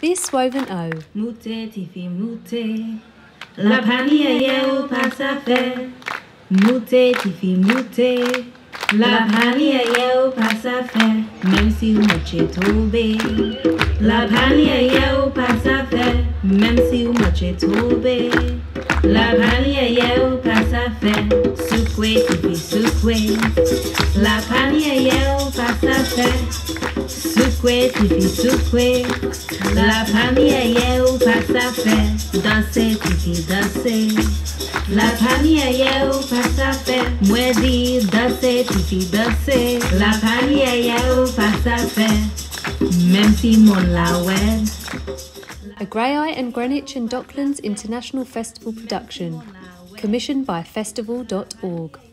This woven O. Mute tifi mute, la pania yeo pasafe. Mute tifi mute, la pania yeo pasafe. Même si vous marchez tombé, la pania yeo pasafe. Même si vous marchez tombé, la pania yeo pasafe. Sukwe tifi sukwe, la pania yeo pasafe. Sukwe tifi sukwe, la pania yeo pasafe. Danse tifi danse, la pania yeo pasafe. Mwedi danse tifi danse, la pania yeo pasafe. Même si mon la wed. A Graeae and Greenwich and Docklands International Festival production, commissioned by festival.org.